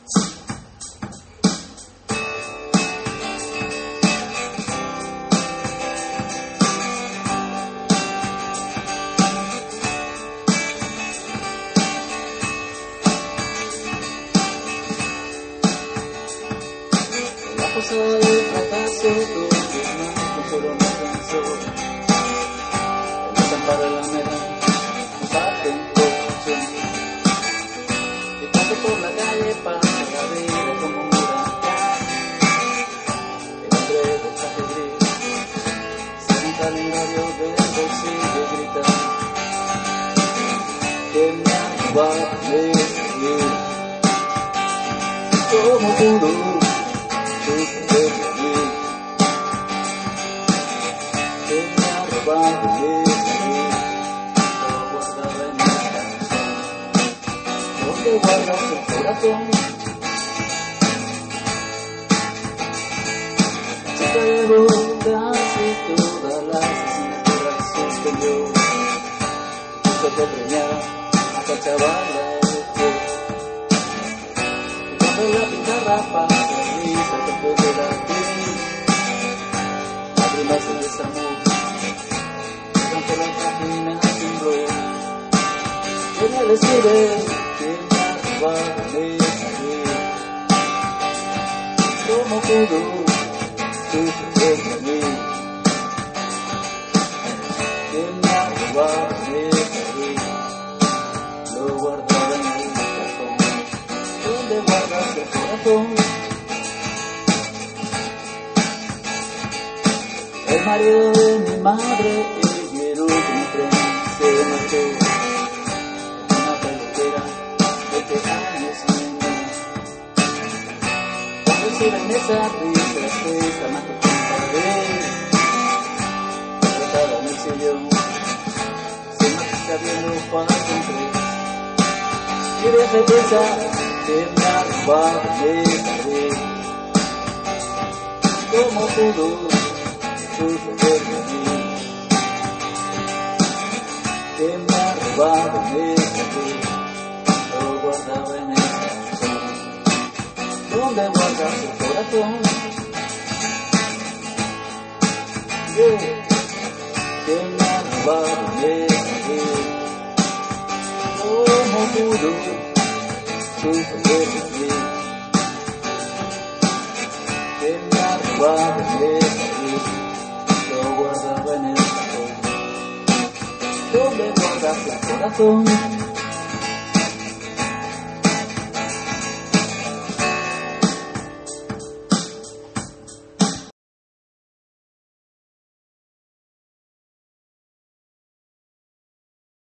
Soy el fracaso, todo no solo me alcanzó. El desamparo de la mera, un parte en coche. Y paso por la calle, pasa la vida como un huracán. El hombre del traje gris saca un calendario del bolsillo y grita que me va a seguir. ¿Cómo pudo? Que me ha robado de mí, lo guardaba en mi corazón. ¿Dónde guardas el corazón? La chica llevó casi todas las escenas que la suspendió. Puso que preñada hasta el chaval la dejó. Y cuando la pintarra pasa después de la crisis, lágrimas en desamor, tanto la página timbró. Ella le escribe que me va a salir. ¿Cómo pudo suceder a mí? Que me ha robado de salir. Lo guardaba en el cajón. ¿Dónde guardas el corazón? El marido de mi madre, el último tren se marchó. Una pelotera, 20 años menos. Cuando se ven esa risa, esta más que compadre. Tratada en el sillón, se marcha viendo para siempre. Y de certeza que me ha robado de saber. ¿Cómo pudo suceder a mí? Que me ha robado de saber. Lo guardaba en el corazón. ¿Dónde guardas el corazón? Que me ha robado de saber. ¿Cómo pudo suceder a mí? Que me ha robado de saber. Lo guardaba en el cajón. ¿Dónde guardas el corazón?